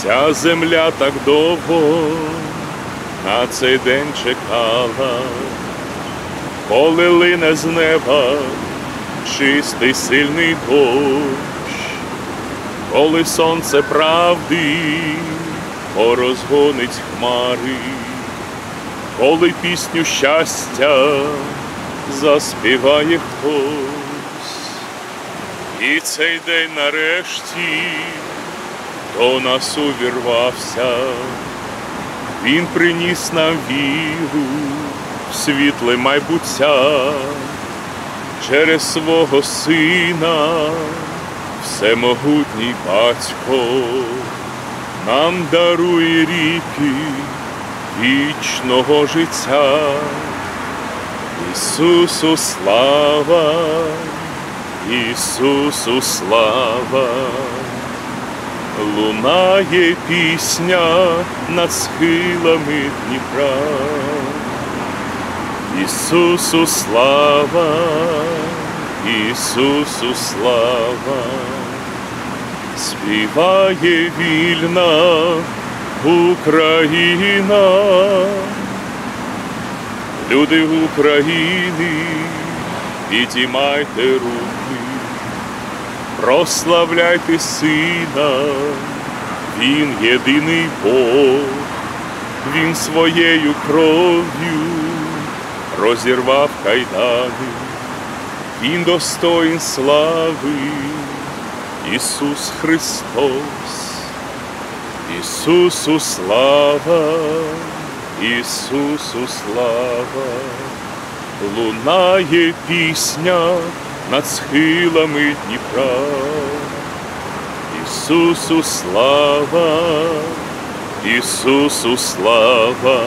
Вся земля так довго на цей день чекала, коли лине з неба чистий сильний дощ, коли сонце правди порозгонить хмари, коли пісню щастя заспіває хтось. І цей день нарешті до нас увірвався, він приніс нам віру в світле майбуття. Через свого сина всемогутній батько нам дарує ріки вічного життя. Ісусу слава, Ісусу слава, лунає пісня над схилами Дніпра. Ісусу слава, Ісусу слава, співає вільна Україна. Люди України, підіймайте руки, прославляйте Сина, Він єдиний Бог, Він своєю кров'ю розірвав кайдани, Він достоїн слави, Ісус Христос. Ісусу слава, Ісусу слава, лунає пісня над схилами Дніпра. Ісусу слава, Ісусу слава,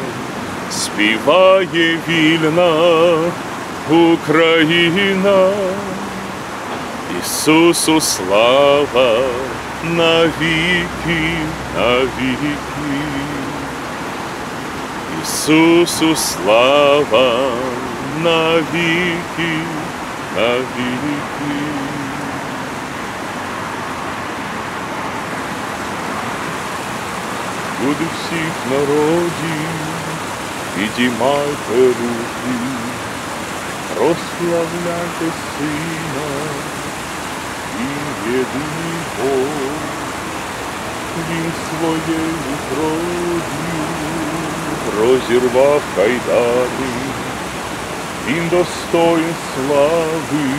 співає вільна Україна. Ісусу слава, навіки, навіки. Ісусу слава, навіки, навіки. Люди всіх народів, підіймайте руки, прославляйте Сина, Він єдиний Бог, Він своєю кров'ю розірвав кайдани, Він достоїн слави,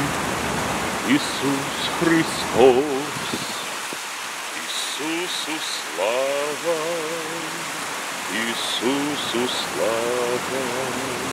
Ісус Христос. Ісусу слава, Ісусу слава.